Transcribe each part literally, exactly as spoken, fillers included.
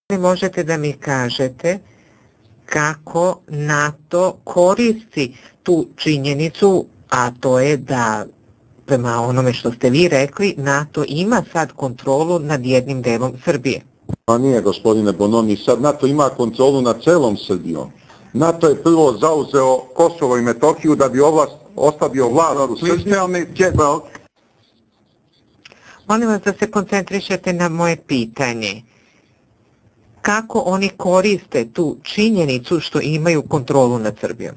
Možete da mi kažete kako NATO koristi tu činjenicu, a to je da, prema onome što ste vi rekli, NATO ima sad kontrolu nad jednim delom Srbije. Pa nije, gospodine Bonomi, sad NATO ima kontrolu nad celom Srbijom. NATO je prvo zauzeo Kosovo i Metohiju da bi ovlast, ostavio vlast u Srbiji. Molim vas da se koncentrišete na moje pitanje. Kako oni koriste tu činjenicu što imaju kontrolu nad Srbijom?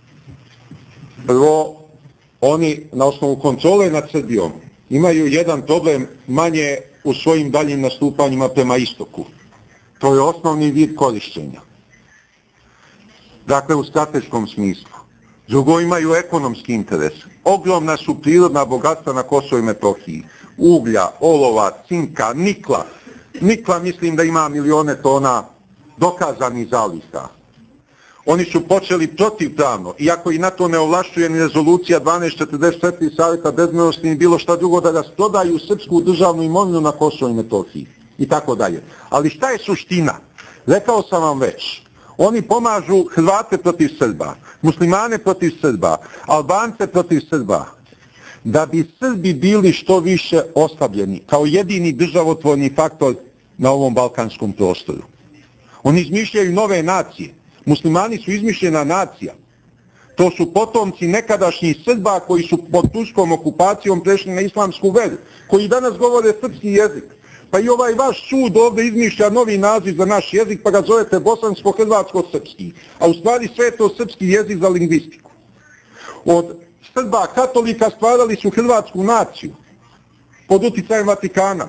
Prvo, oni na osnovu kontrole nad Srbijom imaju jedan problem manje u svojim daljim nastupanjima prema istoku. To je osnovni vid korišćenja. Dakle, u strateškom smislu. Drugo, imaju ekonomski interes. Ogromna su prirodna bogatstva na Kosovo i Metohiji. Uglja, olova, cinka, nikla. Nikla mislim da ima milione tona dokazanih zaliha. Oni su počeli protivpravno, iako i NATO ne ovlašćuje ni rezolucija dvanaest četrdeset četiri Saveta bezbednosti ni bilo šta drugo, da rasprodaju srpsku državnu imovinu na Kosovo i Metohiji i tako dalje. Ali šta je suština? Rekao sam vam već, oni pomažu Hrvate protiv Srba, muslimane protiv Srba, Albance protiv Srba, da bi Srbi bili što više oslabljeni kao jedini državotvorni faktor na ovom balkanskom prostoru. Oni izmišljaju nove nacije. Muslimani su izmišljena nacija. To su potomci nekadašnjih Srba koji su pod turskom okupacijom prešli na islamsku veru, koji danas govore srpski jezik. Pa i ovaj vaš sud ovdje izmišlja novi naziv za naš jezik, pa ga zovete bosansko-hrvatsko-srpski. A u stvari sve je to srpski jezik za lingvistiku. Od Srba katolika stvarali su hrvatsku naciju pod uticajem Vatikana.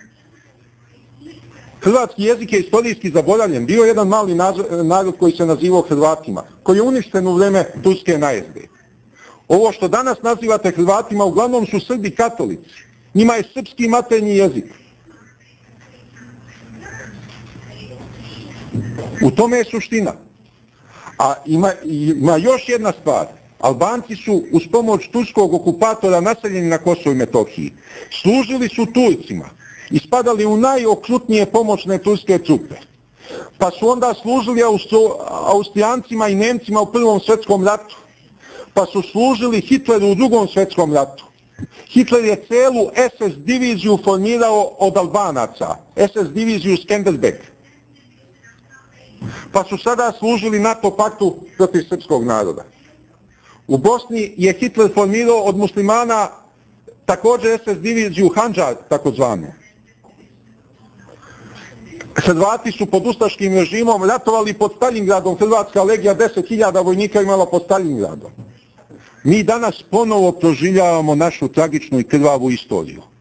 Hrvatski jezik je istorijski zaboravljen. Bio je jedan mali narod koji se nazivao Hrvatima, koji je uništen u vreme turske najezde. Ovo što danas nazivate Hrvatima uglavnom su Srbi katolici. Njima je srpski maternji jezik. U tome je suština. A ima, ima još jedna stvar. Albanci su uz pomoć turskog okupatora naseljeni na Kosovo i Metohiji. Služili su Turcima i spadali u najokrutnije pomoćne turske trupe. Pa su onda služili Austro, Austrijancima i Nemcima u Prvom svjetskom ratu. Pa su služili Hitleru u Drugom svjetskom ratu. Hitler je celu es es diviziju formirao od Albanaca. es es diviziju Skenderbeg. Pa su sada služili NATO paktu protiv srpskog naroda. U Bosni je Hitler formirao od muslimana također es es diviziju Handžar, takozvanu. Hrvati su pod ustaškim režimom ratovali pod Stalingradom, Hrvatska legija deset hiljada vojnika imala pod Stalingradom. Mi danas ponovo proživljavamo našu tragičnu i krvavu istoriju.